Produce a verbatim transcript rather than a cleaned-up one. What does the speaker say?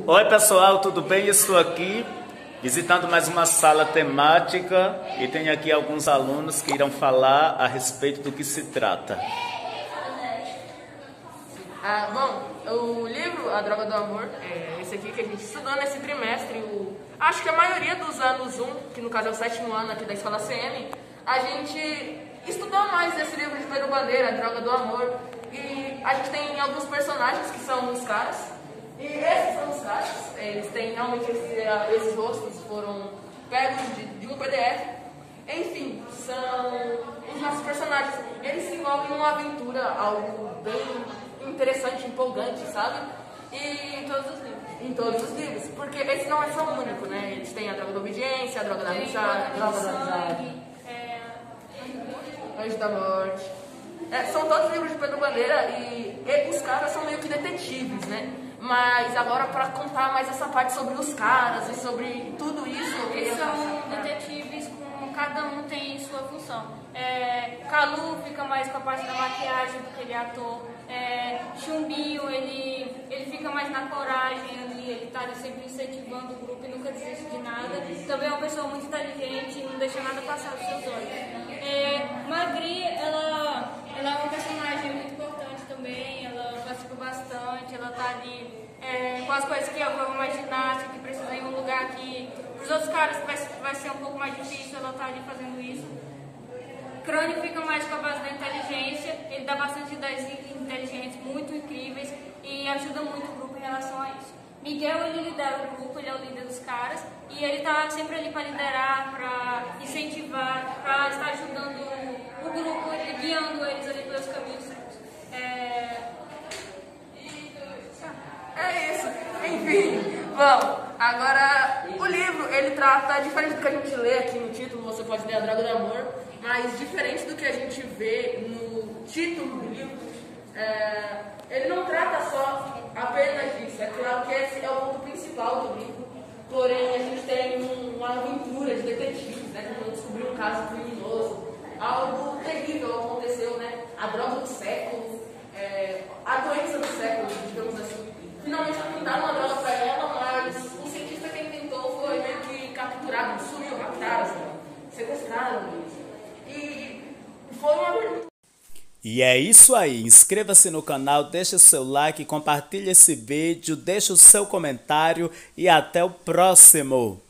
Oi pessoal, tudo bem? Estou aqui visitando mais uma sala temática e tenho aqui alguns alunos que irão falar a respeito do que se trata. Ah, bom, o livro A Droga do Amor, é esse aqui que a gente estudou nesse trimestre, o, acho que a maioria dos anos um, que no caso é o sétimo ano aqui da Escola C M, a gente estudou mais esse livro de Pedro Bandeira, A Droga do Amor, e a gente tem alguns personagens que são os caras, e esses são os caras, eles têm realmente esse, esses rostos foram pegos de, de um P D F, enfim, são os nossos personagens, eles se envolvem em uma aventura, algo bem interessante, empolgante, sabe? E em todos os livros. Em todos os livros, porque esse não é só o único, né? Eles têm a droga da obediência, a droga da amizade, a droga da amizade, é... Anjo da Morte. É, são todos livros de Pedro Bandeira e, e os caras são meio que detetives, né? Mas agora para contar mais essa parte sobre os caras e sobre tudo isso... Eles são detetives, com cada um tem sua função. É, Calu fica mais com a parte da maquiagem, porque ele é ator. É, Chumbinho, ele, ele fica mais na coragem, ali, ele está ali sempre incentivando o grupo e nunca desiste de nada. Também é uma pessoa muito inteligente e não deixa nada passar dos seus olhos. É, Magri, ela, ela é uma personagem muito importante também, ela participa bastante, ela está ali é, com as coisas que envolvem mais ginástica, que precisa ir em um lugar que para os outros caras vai, vai ser um pouco mais difícil, ela está ali fazendo isso. Crânio fica mais com a base da inteligência, ele dá bastante ideias inteligentes, muito incríveis e ajuda muito o grupo em relação a isso. Miguel, ele lidera o grupo, ele é o líder dos caras e ele está sempre ali para liderar, para incentivar, para estar ajudando o grupo, guiando eles ali pelos caminhos certos. É... é isso, enfim, bom, agora o livro, ele trata, diferente do que a gente lê aqui no título, você pode ler A Droga do Amor, mas diferente do que a gente vê no título do livro, é, ele não trata só apenas disso. É claro que esse é o ponto principal do livro, porém a gente tem um, uma aventura de detetives, né, como descobrir um caso criminoso, algo terrível aconteceu, né, a droga do século, é, a doença do século, digamos assim. Finalmente apontaram uma droga para ela, mas o cientista que tentou foi meio que capturado, sumiu, raptaram, sequestraram eles. E foi uma... E é isso aí, inscreva-se no canal, deixe o seu like, compartilhe esse vídeo, deixe o seu comentário e até o próximo!